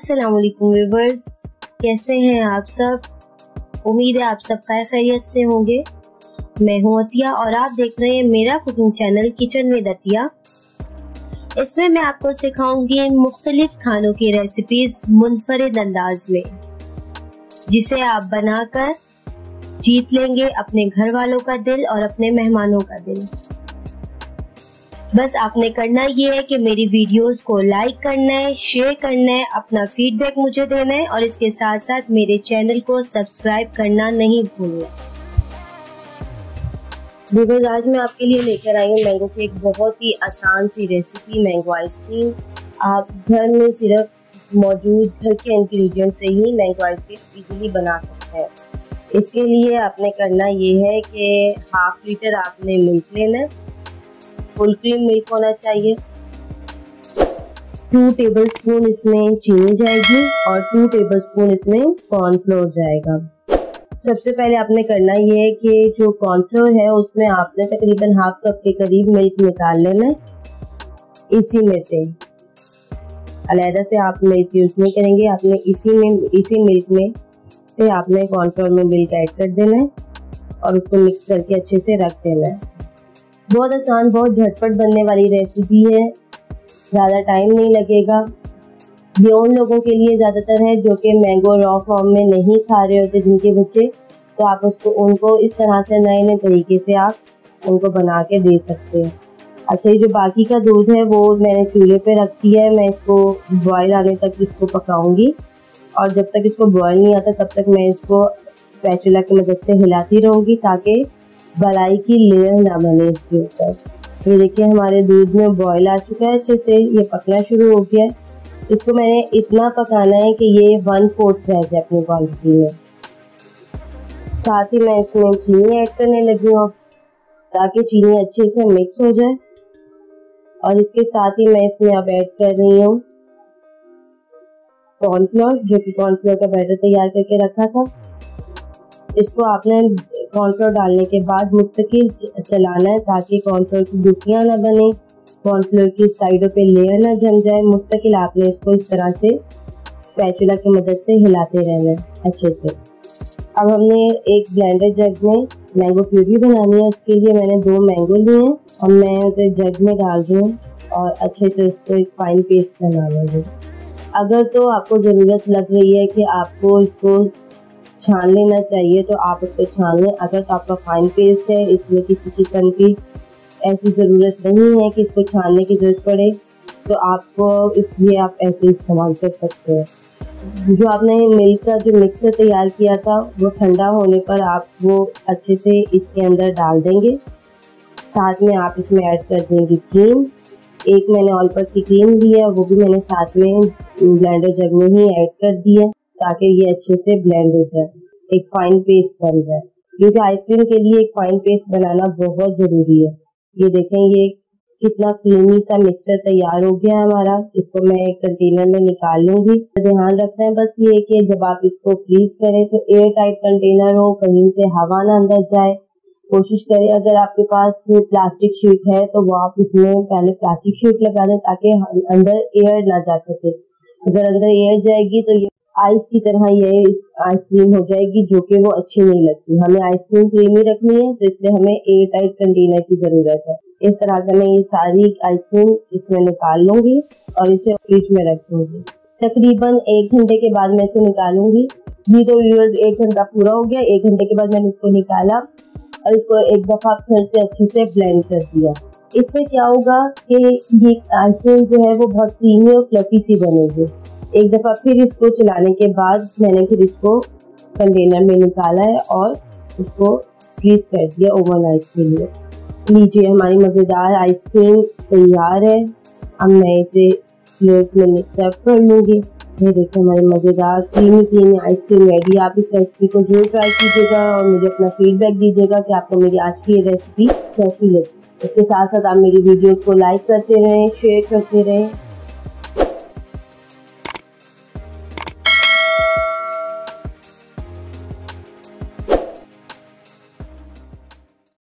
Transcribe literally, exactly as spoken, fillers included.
अस्सलाम वालेकुम व्यूअर्स, कैसे हैं आप सब। उम्मीद है आप सब खैर खैरियत से होंगे। मैं हूं अतिया और आप देख रहे हैं मेरा cooking channel kitchen with Atiya. इसमें मैं आपको सिखाऊंगी मुख्तलिफ खानों की रेसिपीज मुनफरिद अंदाज में, जिसे आप बनाकर जीत लेंगे अपने घर वालों का दिल और अपने मेहमानों का दिल। बस आपने करना ये है कि मेरी वीडियोस को लाइक करना है, शेयर करना है, अपना फीडबैक मुझे देना है और इसके साथ साथ मेरे चैनल को सब्सक्राइब करना नहीं भूलना। व्यूअर्स, आज मैं आपके लिए लेकर आई हूँ मैंगो की एक बहुत ही आसान सी रेसिपी, मैंगो आइसक्रीम। आप घर में सिर्फ मौजूद घर के इंग्रेडिएंट से ही मैंगो आइसक्रीम इजीली बना सकते हैं। इसके लिए आपने करना ये है कि हाफ लीटर आपने मिल्क लेना है, फुल क्रीम मिल्क होना चाहिए। टू टेबलस्पून इसमें चीनी जाएगी और टू टेबलस्पून इसमें कॉर्नफ्लोर जाएगा। सबसे पहले आपने करना ये है कि जो कॉर्नफ्लोर है उसमें आपने तकरीबन हाफ कप के करीब मिल्क निकाल लेना है। इसी में से अलहदा से आप मिल्क यूज नहीं करेंगे, आपने इसी में इसी मिल्क में से आपने कॉर्नफ्लोर में मिल्क ऐड कर देना है और उसको मिक्स करके अच्छे से रख देना है। बहुत आसान, बहुत झटपट बनने वाली रेसिपी है, ज़्यादा टाइम नहीं लगेगा। ये उन लोगों के लिए ज़्यादातर है जो कि मैंगो रॉ फॉर्म में नहीं खा रहे होते जिनके बच्चे, तो आप उसको उनको इस तरह से नए नए तरीके से आप उनको बना के दे सकते हैं। अच्छा, ये जो बाकी का दूध है वो मैंने चूल्हे पे रख दिया है। मैं इसको बॉयल आने तक इसको पकाऊंगी और जब तक इसको बॉयल नहीं आता तब तक मैं इसको स्पैचुला की मदद से हिलाती रहूँगी ताकि मलाई की लेयर ना बने इसके ऊपर। ये देखिए हमारे दूध में बॉयल आ चुका है, अच्छे से ये पकना शुरू हो गया है। इसको मैंने इतना पकाना है कि ये वन फोर्थ रह जाए अपनी क्वांटिटी में। साथ ही मैं इसमें चीनी ऐड करने लगी हूँ ताकि चीनी अच्छे से मिक्स हो जाए और इसके साथ ही मैं इसमें अब ऐड कर रही हूँ कॉर्नफ्लोर, जो कि कॉर्नफ्लोर का बैटर तैयार करके रखा था। इसको आपने कॉर्नफ्लोर डालने के बाद मुस्तकिल चलाना है ताकि कॉर्नफ्लोर की गुठलियां ना बने, कॉर्नफ्लोर की साइडों पे लेयर ना जम जाए। मुस्तकिल आपने इसको इस तरह से स्पैचुला की मदद से हिलाते रहना है अच्छे से। अब हमने एक ब्लेंडर जग में मैंगो प्यूरी बनानी है। उसके लिए मैंने दो मैंगो लिए हैं और मैं उसे जग में डाल रही हूँ और अच्छे से उसको एक फाइन पेस्ट बना लूँगी। अगर तो आपको ज़रूरत लग रही है कि आपको इसको छान लेना चाहिए तो आप उसको छान लें। अगर तो आपका फाइन पेस्ट है, इसमें किसी किस्म की ऐसी ज़रूरत नहीं है कि इसको छानने की ज़रूरत पड़े, तो आपको इसलिए आप ऐसे इस्तेमाल कर सकते हैं। जो आपने मिल्क का जो मिक्सचर तैयार किया था वो ठंडा होने पर आप वो अच्छे से इसके अंदर डाल देंगे। साथ में आप इसमें ऐड कर देंगे क्रीम। एक मैंने ऑल पर्पस की क्रीम ली है, वो भी मैंने साथ में ब्लेंडर जग में ही ऐड कर दी है ताकि ये अच्छे से ब्लेंड हो जाए, एक फाइन पेस्ट बन जाए। क्योंकि आइसक्रीम के लिए एक फाइन पेस्ट बनाना बहुत ज़रूरी है। ये देखें ये कितना क्रीमी सा मिक्सचर तैयार हो गया है हमारा। इसको मैं एक कंटेनर में निकाल लूँगी। ध्यान रखना है बस ये कि जब आप इसको फ्रीज करें तो एयर टाइट कंटेनर हो, कहीं से हवा ना अंदर जाए। कोशिश करें अगर आपके पास प्लास्टिक शीट है तो वो आप इसमें पहले प्लास्टिक शीट लगा दें ताकि अंदर एयर ना जा सके। अगर अंदर एयर जाएगी तो ये आइस की तरह ये आइसक्रीम हो जाएगी, जो कि वो अच्छी नहीं लगती। हमें आइसक्रीम क्रीमी रखनी है तो इसलिए हमें एयर टाइट कंटेनर की जरूरत है। इस तरह से मैं ये सारी आइसक्रीम इसमें निकाल लूंगी और इसे फ्रिज में रख दूंगी। तकरीबन एक घंटे के बाद मैं इसे निकालूंगी। ये तो व्यूअर्स एक घंटा पूरा हो गया। एक घंटे के बाद मैंने इसको निकाला और इसको एक दफा फिर से अच्छे से ब्लेंड कर दिया। इससे क्या होगा कि ये आइसक्रीम जो है वो बहुत क्रीमी और फ्लफी सी बनेगी। एक दफ़ा फिर इसको चलाने के बाद मैंने फिर इसको कंटेनर में निकाला है और उसको फ्रीज कर दिया ओवरनाइट के लिए। लीजिए हमारी मज़ेदार आइसक्रीम तैयार है। अब मैं इसे प्लेट में सर्व कर लूँगी। ये देखिए हमारी मज़ेदार क्रीमी क्रीमी आइसक्रीम रेडी। आप इस रेसिपी को जरूर ट्राई कीजिएगा और मुझे अपना फीडबैक दीजिएगा कि आपको मेरी आज की ये रेसिपी कैसी लगी। इसके साथ साथ आप मेरी वीडियोज़ को लाइक करते रहें, शेयर करते रहें।